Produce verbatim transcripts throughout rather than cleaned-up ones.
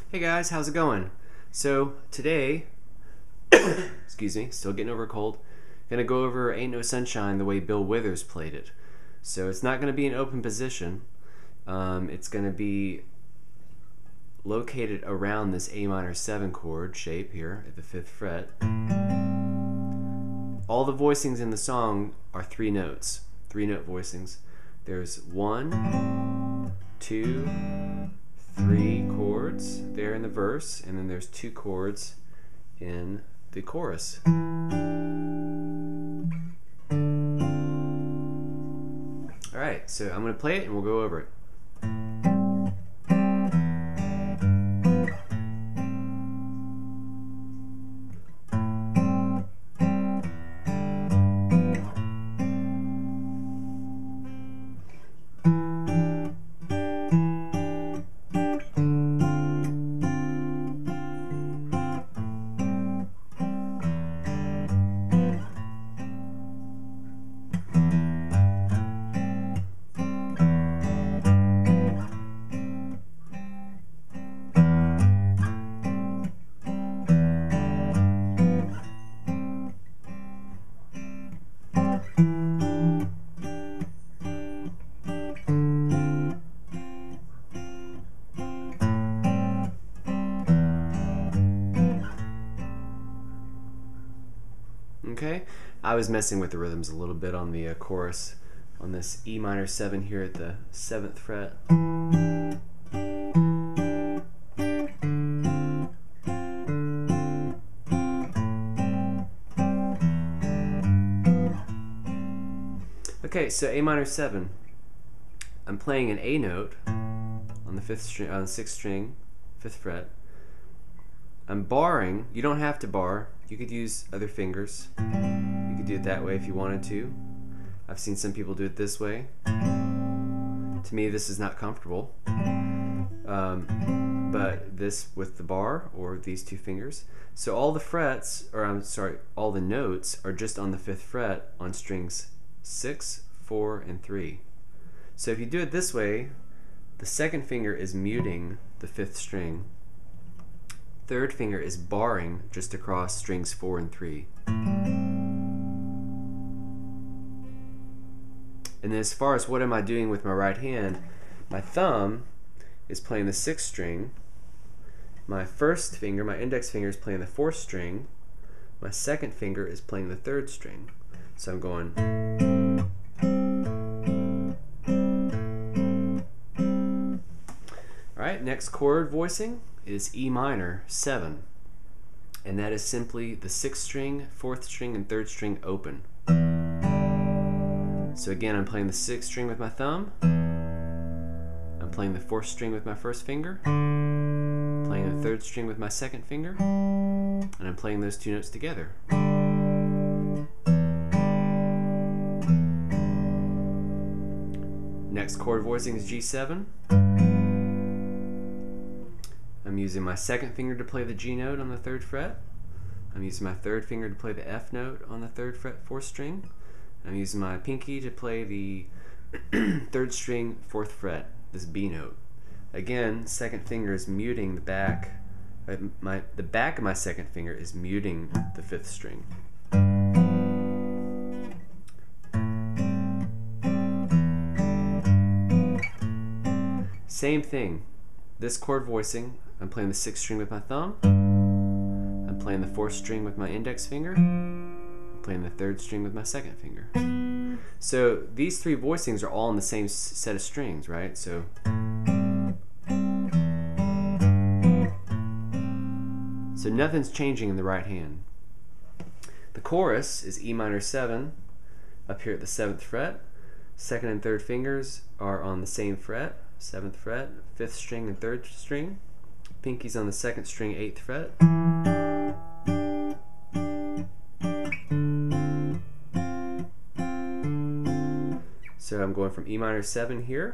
Hey guys, how's it going? So today, excuse me, still getting over a cold, gonna go over Ain't No Sunshine the way Bill Withers played it. So it's not gonna be an open position. Um, it's gonna be located around this A minor seven chord shape here at the fifth fret. All the voicings in the song are three notes, three note voicings. There's one, two, three chords there in the verse, and then there's two chords in the chorus. Alright, so I'm going to play it and we'll go over it. Okay, I was messing with the rhythms a little bit on the uh, chorus on this E minor seven here at the seventh fret. Okay, so A minor seven. I'm playing an A note on the fifth string, on the sixth string, fifth fret. I'm barring. You don't have to bar. You could use other fingers. You could do it that way if you wanted to. I've seen some people do it this way. To me, this is not comfortable. Um, but this with the bar or these two fingers. So all the frets, or I'm sorry, all the notes are just on the fifth fret on strings six, four, and three. So if you do it this way, the second finger is muting the fifth string. Third finger is barring just across strings four and three. And then as far as what am I doing with my right hand, my thumb is playing the sixth string. My first finger, my index finger, is playing the fourth string. My second finger is playing the third string. So I'm going. Alright, next chord voicing is E minor seven, and that is simply the sixth string, fourth string, and third string open. So again, I'm playing the sixth string with my thumb, I'm playing the fourth string with my first finger, playing the third string with my second finger, and I'm playing those two notes together. Next chord voicing is G seven. I'm using my second finger to play the G note on the third fret. I'm using my third finger to play the F note on the third fret, fourth string. I'm using my pinky to play the third string, fourth fret, this B note. Again, second finger is muting the back. Uh, my, the back of my second finger is muting the fifth string. Same thing. This chord voicing, I'm playing the sixth string with my thumb, I'm playing the fourth string with my index finger, I'm playing the third string with my second finger. So these three voicings are all in the same set of strings, right? So so nothing's changing in the right hand. The chorus is E minor seven up here at the seventh fret. Second and third fingers are on the same fret, seventh fret, fifth string and third string. Pinky's on the second string, eighth fret. So I'm going from E minor seven here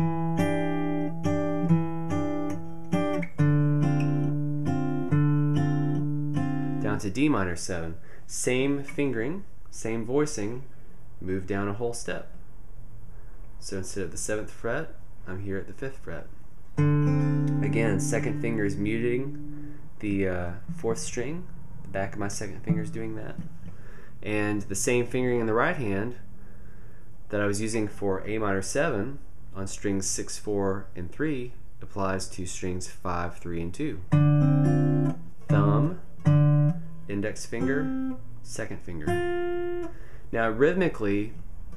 down to D minor seven. Same fingering, same voicing, move down a whole step. So instead of the seventh fret, I'm here at the fifth fret. Again, second finger is muting the uh, fourth string. The back of my second finger is doing that. And the same fingering in the right hand that I was using for A minor seven on strings six, four, and three applies to strings five, three, and two. Thumb, index finger, second finger. Now rhythmically,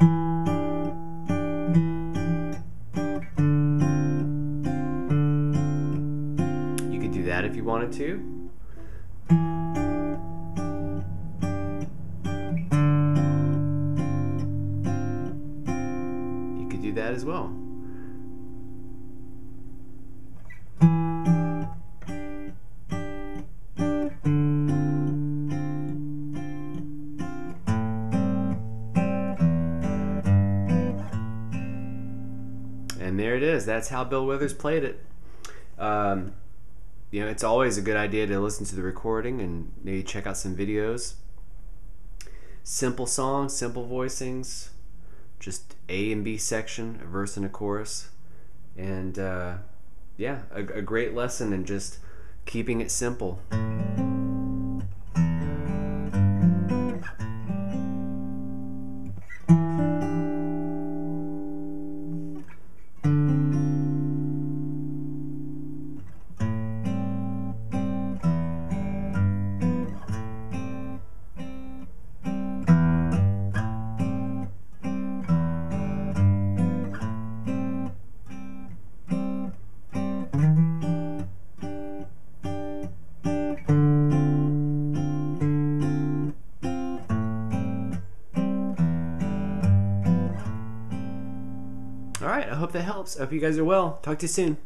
you could do that if you wanted to. You could do that as well. And there it is. That's how Bill Withers played it. Um, you know, it's always a good idea to listen to the recording and maybe check out some videos. Simple songs, simple voicings, just A and B section, a verse and a chorus. And uh, yeah, a, a great lesson in just keeping it simple. All right, I hope that helps. I hope you guys are well. Talk to you soon.